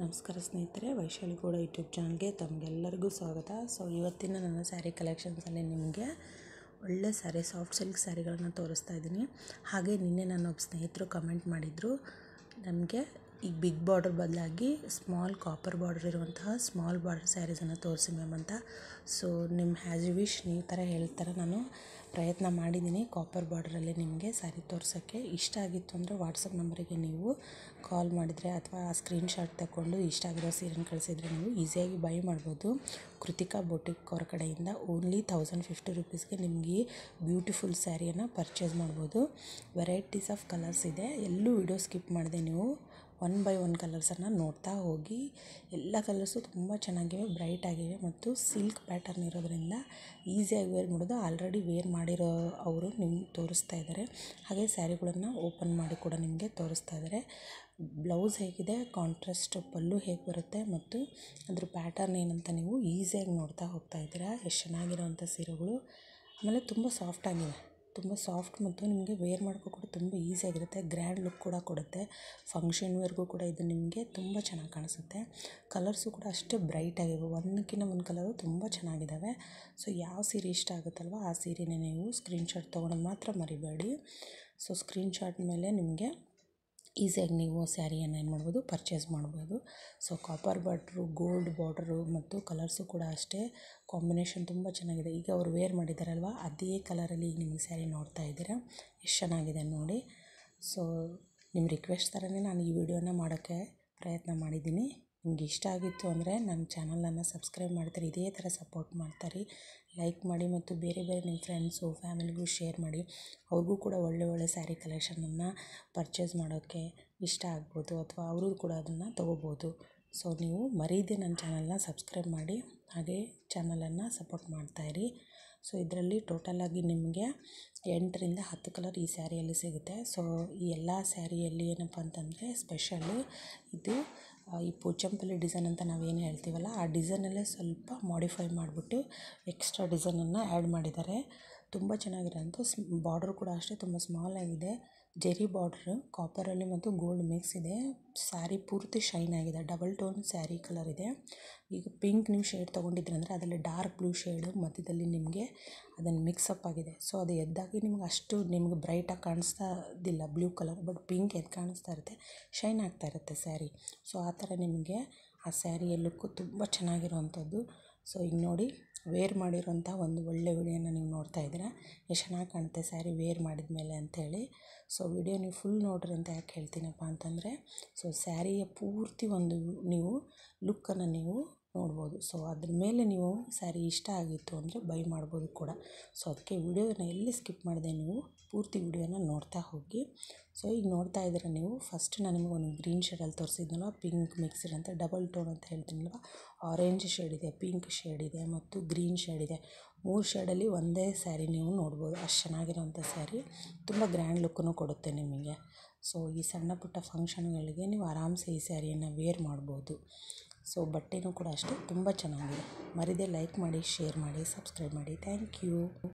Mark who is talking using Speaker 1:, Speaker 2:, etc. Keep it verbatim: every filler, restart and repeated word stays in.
Speaker 1: ನಮಸ್ಕಾರ ಸ್ನೇಹಿತರೆ, ವೈಶಾಲಿ ಗೌಡ ಯೂಟ್ಯೂಬ್ ಚಾನಲ್ಗೆ ತಮಗೆಲ್ಲರಿಗೂ ಸ್ವಾಗತ. ಸೊ ಇವತ್ತಿನ ನನ್ನ ಸ್ಯಾರಿ ಕಲೆಕ್ಷನ್ಸಲ್ಲಿ ನಿಮಗೆ ಒಳ್ಳೆ ಸ್ಯಾರಿ, ಸಾಫ್ಟ್ ಸಿಲ್ಕ್ ಸ್ಯಾರಿಗಳನ್ನು ತೋರಿಸ್ತಾ ಇದ್ದೀನಿ. ಹಾಗೆ ನಿನ್ನೆ ನನ್ನ ಒಬ್ಬ ಸ್ನೇಹಿತರು ಕಮೆಂಟ್ ಮಾಡಿದರು, ನಮಗೆ ಈಗ ಬಿಗ್ ಬಾರ್ಡರ್ ಬದಲಾಗಿ ಸ್ಮಾಲ್ ಕಾಪರ್ ಬಾರ್ಡರ್ ಇರುವಂತಹ ಸ್ಮಾಲ್ ಬಾರ್ಡರ್ ಸ್ಯಾರೀಸನ್ನು ತೋರಿಸಿ ಮ್ಯಾಮ್ ಅಂತ. ಸೊ ನಿಮ್ಮ ಹ್ಯಾಸ್ ಯು ವಿಶ್, ನೀವು ಥರ ಹೇಳ್ತಾರೆ ನಾನು ಪ್ರಯತ್ನ ಮಾಡಿದ್ದೀನಿ ಕಾಪರ್ ಬಾರ್ಡ್ರಲ್ಲಿ ನಿಮಗೆ ಸ್ಯಾರಿ ತೋರ್ಸೋಕ್ಕೆ. ಇಷ್ಟ ಆಗಿತ್ತು ಅಂದರೆ ವಾಟ್ಸಪ್ ನಂಬರಿಗೆ ನೀವು ಕಾಲ್ ಮಾಡಿದರೆ ಅಥವಾ ಆ ಸ್ಕ್ರೀನ್ಶಾಟ್ ತಗೊಂಡು ಇಷ್ಟ ಆಗಿರೋ ಸೀರೆನ ಕಳಿಸಿದರೆ ನೀವು ಈಸಿಯಾಗಿ ಬೈ ಮಾಡ್ಬೋದು. ಕೃತಿಕಾ ಬೊಟಿಕ್ ಅವ್ರ ಕಡೆಯಿಂದ ಓನ್ಲಿ ತೌಸಂಡ್ ಫಿಫ್ಟಿ ರುಪೀಸ್ಗೆ ನಿಮಗೆ ಬ್ಯೂಟಿಫುಲ್ ಸ್ಯಾರಿಯನ್ನು ಪರ್ಚೇಸ್ ಮಾಡ್ಬೋದು. ವೆರೈಟೀಸ್ ಆಫ್ ಕಲರ್ಸ್ ಇದೆ, ಎಲ್ಲೂ ವಿಡಿಯೋ ಸ್ಕಿಪ್ ಮಾಡಿದೆ ನೀವು ಒನ್ ಬೈ ಒನ್ ಕಲರ್ಸನ್ನು ನೋಡ್ತಾ ಹೋಗಿ. ಎಲ್ಲ ಕಲರ್ಸು ತುಂಬ ಚೆನ್ನಾಗಿವೆ, ಬ್ರೈಟ್ ಆಗಿವೆ ಮತ್ತು ಸಿಲ್ಕ್ ಪ್ಯಾಟರ್ನ್ ಇರೋದ್ರಿಂದ ಈಸಿಯಾಗಿ ವೇರ್ ಮಾಡೋದು. ಆಲ್ರೆಡಿ ವೇರ್ ಮಾಡಿರೋ ಅವರು ನಿಮ್ಗೆ ತೋರಿಸ್ತಾ ಇದ್ದಾರೆ. ಹಾಗೆ ಸ್ಯಾರಿಗಳನ್ನು ಓಪನ್ ಮಾಡಿ ಕೂಡ ನಿಮಗೆ ತೋರಿಸ್ತಾ ಇದ್ದಾರೆ. ಬ್ಲೌಸ್ ಹೇಗಿದೆ, ಕಾಂಟ್ರಾಸ್ಟ್ ಪಲ್ಲು ಹೇಗೆ ಬರುತ್ತೆ ಮತ್ತು ಅದ್ರ ಪ್ಯಾಟರ್ನ್ ಏನಂತ ನೀವು ಈಸಿಯಾಗಿ ನೋಡ್ತಾ ಹೋಗ್ತಾ ಇದ್ದೀರಾ. ಎಷ್ಟು ಚೆನ್ನಾಗಿರೋವಂಥ ಸೀರೆಗಳು, ಆಮೇಲೆ ತುಂಬ ಸಾಫ್ಟಾಗಿವೆ, ತುಂಬ ಸಾಫ್ಟ್ ಮತ್ತು ನಿಮಗೆ ವೇರ್ ಮಾಡೋಕ್ಕೂ ಕೂಡ ತುಂಬ ಈಸಿಯಾಗಿರುತ್ತೆ. ಗ್ರ್ಯಾಂಡ್ ಲುಕ್ ಕೂಡ ಕೊಡುತ್ತೆ. ಫಂಕ್ಷನ್ ವೇರ್ಗೂ ಕೂಡ ಇದು ನಿಮಗೆ ತುಂಬ ಚೆನ್ನಾಗಿ ಕಾಣಿಸುತ್ತೆ. ಕಲರ್ಸು ಕೂಡ ಅಷ್ಟೇ ಬ್ರೈಟ್ ಆಗಿವೆ, ಒಂದಕ್ಕಿಂತ ಒಂದು ಕಲರು ತುಂಬ ಚೆನ್ನಾಗಿದ್ದಾವೆ. ಸೊ ಯಾವ ಸೀರೆ ಇಷ್ಟ ಆಗುತ್ತಲ್ವ ಆ ಸೀರೆನೇ ನೀವು ಸ್ಕ್ರೀನ್ಶಾಟ್ ತೊಗೊಳೋದು ಮಾತ್ರ ಮರಿಬೇಡಿ. ಸೊ ಸ್ಕ್ರೀನ್ಶಾಟ್ ಮೇಲೆ ನಿಮಗೆ ಈಸಿಯಾಗಿ ನೀವು ಸ್ಯಾರಿಯನ್ನು ಏನು ಮಾಡ್ಬೋದು, ಪರ್ಚೇಸ್ ಮಾಡ್ಬೋದು. So copper border, gold border ಮತ್ತು ಕಲರ್ಸು ಕೂಡ ಅಷ್ಟೇ ಕಾಂಬಿನೇಷನ್ ತುಂಬ ಚೆನ್ನಾಗಿದೆ. ಈಗ ಅವರು ವೇರ್ ಮಾಡಿದ್ದಾರಲ್ವ ಅದೇ ಕಲರಲ್ಲಿ ಈಗ ನಿಮಗೆ ಸ್ಯಾರಿ ನೋಡ್ತಾ ಇದ್ದೀರಾ, ಎಷ್ಟು ಚೆನ್ನಾಗಿದೆ ನೋಡಿ. ಸೊ ನಿಮ್ಮ ರಿಕ್ವೆಸ್ಟ್ ಥರನೇ ನಾನು ಈ ವಿಡಿಯೋನ ಮಾಡೋಕ್ಕೆ ಪ್ರಯತ್ನ ಮಾಡಿದ್ದೀನಿ. ನಿಮ್ಗೆ ಇಷ್ಟ ಆಗಿತ್ತು ಅಂದರೆ ನನ್ನ ಚಾನಲನ್ನು ಸಬ್ಸ್ಕ್ರೈಬ್ ಮಾಡ್ತಾರೆ, ಇದೇ ಥರ ಸಪೋರ್ಟ್ ಮಾಡ್ತಾರೆ. ಲೈಕ್ ಮಾಡಿ ಮತ್ತು ಬೇರೆ ಬೇರೆ ನಿಮ್ಮ ಫ್ರೆಂಡ್ಸು ಫ್ಯಾಮಿಲಿಗೂ ಶೇರ್ ಮಾಡಿ. ಅವ್ರಿಗೂ ಕೂಡ ಒಳ್ಳೆ ಒಳ್ಳೆ ಸ್ಯಾರಿ ಕಲೆಕ್ಷನನ್ನು ಪರ್ಚೇಸ್ ಮಾಡೋಕ್ಕೆ ಇಷ್ಟ ಆಗ್ಬೋದು ಅಥವಾ ಅವರು ಕೂಡ ಅದನ್ನು ತೊಗೋಬೋದು. ಸೊ ನೀವು ಮರೀದೆ ನನ್ನ ಚಾನಲ್ನ ಸಬ್ಸ್ಕ್ರೈಬ್ ಮಾಡಿ, ಹಾಗೆ ಚಾನಲನ್ನು ಸಪೋರ್ಟ್ ಮಾಡ್ತಾಯಿರಿ. ಸೊ ಇದರಲ್ಲಿ ಟೋಟಲಾಗಿ ನಿಮಗೆ ಎಂಟರಿಂದ ಹತ್ತು ಕಲರ್ ಈ ಸ್ಯಾರಿಯಲ್ಲಿ ಸಿಗುತ್ತೆ. ಸೊ ಈ ಎಲ್ಲ ಸ್ಯಾರಿಯಲ್ಲಿ ಏನಪ್ಪ ಅಂತಂದರೆ ಸ್ಪೆಷಲ್ಲು ಇದು ಈ ಪೋಚಂಪಲ್ಲಿ ಡಿಸೈನ್ ಅಂತ ನಾವೇನು ಹೇಳ್ತೀವಲ್ಲ ಆ ಡಿಸೈನಲ್ಲೇ ಸ್ವಲ್ಪ ಮಾಡಿಫೈ ಮಾಡಿಬಿಟ್ಟು ಎಕ್ಸ್ಟ್ರಾ ಡಿಸೈನನ್ನು ಆ್ಯಡ್ ಮಾಡಿದ್ದಾರೆ. ತುಂಬ ಚೆನ್ನಾಗಿರೋಂಥ ಸ್ ಬಾರ್ಡ್ರ್ ಕೂಡ ಅಷ್ಟೇ ತುಂಬ ಸ್ಮಾಲ್ ಆಗಿದೆ. ಜೆರಿ ಬಾರ್ಡ್ರು ಕಾಪರಲ್ಲಿ ಮತ್ತು ಗೋಲ್ಡ್ ಮಿಕ್ಸ್ ಇದೆ. ಸ್ಯಾರಿ ಪೂರ್ತಿ ಶೈನ್ ಆಗಿದೆ, ಡಬಲ್ ಟೋನ್ ಸ್ಯಾರಿ ಕಲರ್ ಇದೆ. ಈಗ ಪಿಂಕ್ ನೀವು ಶೇಡ್ ತೊಗೊಂಡಿದ್ರಿ ಅಂದರೆ ಅದರಲ್ಲಿ ಡಾರ್ಕ್ ಬ್ಲೂ ಶೇಡು ಮಧ್ಯದಲ್ಲಿ ನಿಮಗೆ ಅದನ್ನು ಮಿಕ್ಸಪ್ ಆಗಿದೆ. ಸೊ ಅದು ಎದ್ದಾಗಿ ನಿಮ್ಗೆ ಅಷ್ಟು ನಿಮ್ಗೆ ಬ್ರೈಟಾಗಿ ಕಾಣಿಸ್ತಾದಿಲ್ಲ ಬ್ಲೂ ಕಲರ್, ಬಟ್ ಪಿಂಕ್ ಎದ್ದು ಕಾಣಿಸ್ತಾ ಇರುತ್ತೆ, ಶೈನ್ ಆಗ್ತಾ ಇರುತ್ತೆ ಸ್ಯಾರಿ. ಸೊ ಆ ಥರ ನಿಮಗೆ ಆ ಸ್ಯಾರಿಯ ಲುಕ್ಕು ತುಂಬ ಚೆನ್ನಾಗಿರೋವಂಥದ್ದು. ಸೊ ಈಗ ನೋಡಿ ವೇರ್ ಮಾಡಿರೋಂಥ ಒಂದು ಒಳ್ಳೆ ವಿಡಿಯೋನ ನೀವು ನೋಡ್ತಾ ಇದ್ದೀರಾ. ಎಷ್ಟು ಚೆನ್ನಾಗಿ ಕಾಣುತ್ತೆ ಸ್ಯಾರಿ ವೇರ್ ಮಾಡಿದ ಮೇಲೆ ಅಂಥೇಳಿ. ಸೊ ವಿಡಿಯೋ ನೀವು ಫುಲ್ ನೋಡ್ರಿ ಅಂತ ಯಾಕೆ ಹೇಳ್ತೀನಪ್ಪ ಅಂತಂದರೆ, ಸೊ ಸ್ಯಾರಿಯ ಪೂರ್ತಿ ಒಂದು ನೀವು ಲುಕ್ಕನ್ನು ನೀವು ನೋಡ್ಬೋದು. ಸೊ ಅದ್ರ ಮೇಲೆ ನೀವು ಸ್ಯಾರಿ ಇಷ್ಟ ಆಗಿತ್ತು ಅಂದರೆ ಬೈ ಮಾಡ್ಬೋದು ಕೂಡ. ಸೊ ಅದಕ್ಕೆ ವಿಡಿಯೋನ ಎಲ್ಲಿ ಸ್ಕಿಪ್ ಮಾಡಿದೆ, ನೀವು ಪೂರ್ತಿ ವಿಡಿಯೋನ ನೋಡ್ತಾ ಹೋಗಿ. ಸೊ ಈಗ ನೋಡ್ತಾ ಇದ್ದೀರ ನೀವು, ಫಸ್ಟ್ ನಾನು ನಿಮಗೆ ಒಂದು ಗ್ರೀನ್ ಶೇಡಲ್ಲಿ ತೋರಿಸಿದ್ನಲ್ವ, ಪಿಂಕ್ ಮಿಕ್ಸ್ ಅಂತ ಡಬಲ್ ಟೋನ್ ಅಂತ ಹೇಳ್ತೀನಲ್ವ, ಆರೆಂಜ್ ಶೇಡ್ ಇದೆ, ಪಿಂಕ್ ಶೇಡ್ ಇದೆ ಮತ್ತು ಗ್ರೀನ್ ಶೇಡ್ ಇದೆ. ಮೂರು ಶೇಡಲ್ಲಿ ಒಂದೇ ಸ್ಯಾರಿ ನೀವು ನೋಡ್ಬೋದು. ಅಷ್ಟು ಚೆನ್ನಾಗಿರೋಂಥ ಸ್ಯಾರಿ, ತುಂಬ ಗ್ರ್ಯಾಂಡ್ ಲುಕ್ಕನ್ನು ಕೊಡುತ್ತೆ ನಿಮಗೆ. ಸೊ ಈ ಸಣ್ಣ ಪುಟ್ಟ ಫಂಕ್ಷನ್ಗಳಿಗೆ ನೀವು ಆರಾಮ್ಸೆ ಈ ಸ್ಯಾರಿಯನ್ನು ವೇರ್ ಮಾಡ್ಬೋದು. ಸೊ ಬಟ್ಟೆನೂ ಕೂಡ ಅಷ್ಟೇ ತುಂಬ ಚೆನ್ನಾಗಿದೆ. ಮರೀದೆ ಲೈಕ್ ಮಾಡಿ, ಶೇರ್ ಮಾಡಿ, ಸಬ್ಸ್ಕ್ರೈಬ್ ಮಾಡಿ. Thank you.